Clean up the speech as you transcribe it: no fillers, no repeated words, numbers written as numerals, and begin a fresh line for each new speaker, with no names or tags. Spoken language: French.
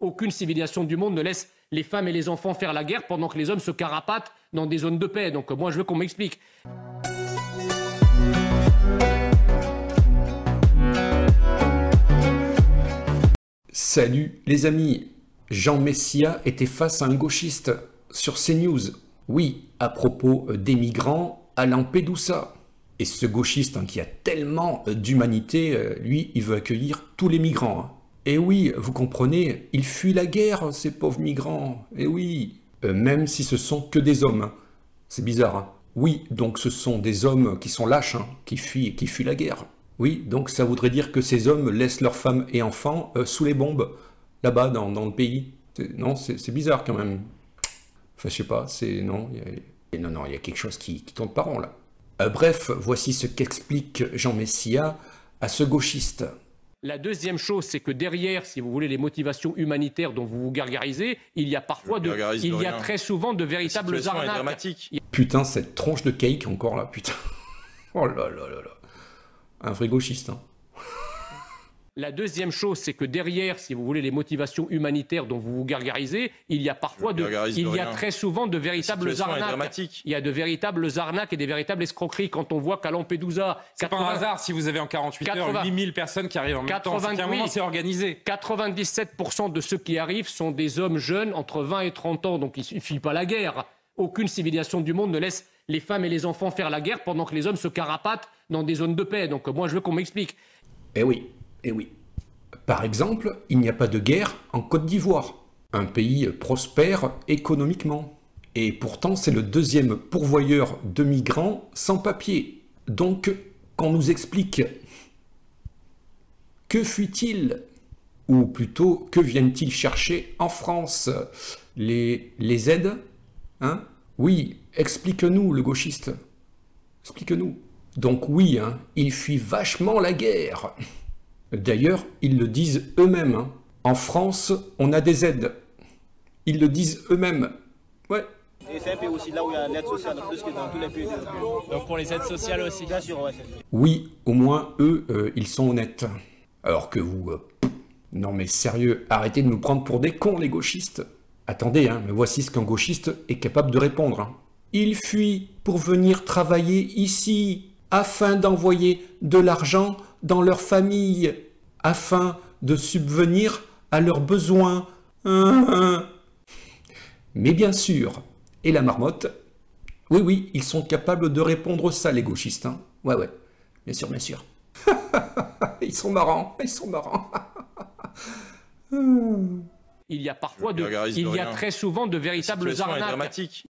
Aucune civilisation du monde ne laisse les femmes et les enfants faire la guerre pendant que les hommes se carapatent dans des zones de paix. Donc moi, je veux qu'on m'explique.
Salut les amis, Jean Messia était face à un gauchiste sur CNews. Oui, à propos des migrants à Lampedusa. Et ce gauchiste qui a tellement d'humanité, lui, il veut accueillir tous les migrants. Et oui, vous comprenez, ils fuient la guerre, ces pauvres migrants. Et oui, même si ce sont que des hommes. C'est bizarre. Oui, donc ce sont des hommes qui sont lâches, qui fuient la guerre. Oui, donc ça voudrait dire que ces hommes laissent leurs femmes et enfants sous les bombes, là-bas, dans le pays. Non, c'est bizarre quand même. Enfin, je sais pas, non, il y a quelque chose qui tourne pas rond, là. Bref, voici ce qu'explique Jean Messia à ce gauchiste.
La deuxième chose, c'est que derrière, si vous voulez, les motivations humanitaires dont vous vous gargarisez, il y a parfois très souvent de véritables arnaques.
Putain, cette tronche de cake encore là, putain. Oh là là là là. Un vrai gauchiste,
La deuxième chose, c'est que derrière, si vous voulez, les motivations humanitaires dont vous vous gargarisez, il y a très souvent de véritables arnaques. Il y a de véritables arnaques et des véritables escroqueries. Quand on voit qu'à Lampedusa...
C'est pas un hasard si vous avez en 48 heures 8000 personnes qui arrivent en même temps. C'est qu'à un moment, c'est organisé.
97% de ceux qui arrivent sont des hommes jeunes entre 20 et 30 ans, donc ils ne fuient pas la guerre. Aucune civilisation du monde ne laisse les femmes et les enfants faire la guerre pendant que les hommes se carapatent dans des zones de paix. Donc moi, je veux qu'on m'explique.
Eh oui. Eh oui. Par exemple, il n'y a pas de guerre en Côte d'Ivoire, un pays prospère économiquement. Et pourtant, c'est le deuxième pourvoyeur de migrants sans papier. Donc, qu'on nous explique, que fuient-ils? Ou plutôt, que viennent-ils chercher en France? Les aides? Oui, explique-nous, le gauchiste. Explique-nous. Donc oui, ils fuient vachement la guerre. D'ailleurs, ils le disent eux-mêmes. En France, on a des aides. Ils le disent eux-mêmes. Ouais.
Et c'est un pays aussi là où il y a l'aide sociale, plus que dans tous les pays européens.
Donc pour les aides sociales aussi.
Bien sûr, ouais.
Oui, au moins, eux, ils sont honnêtes. Alors que vous... Non mais sérieux, arrêtez de nous prendre pour des cons, les gauchistes. Attendez, mais voici ce qu'un gauchiste est capable de répondre. Ils fuient pour venir travailler ici, afin d'envoyer de l'argent dans leur famille, afin de subvenir à leurs besoins. Mais bien sûr, et la marmotte? Oui, ils sont capables de répondre ça, les gauchistes. Ouais, bien sûr, bien sûr. Ils sont marrants.
Il y a très souvent de véritables arnaques.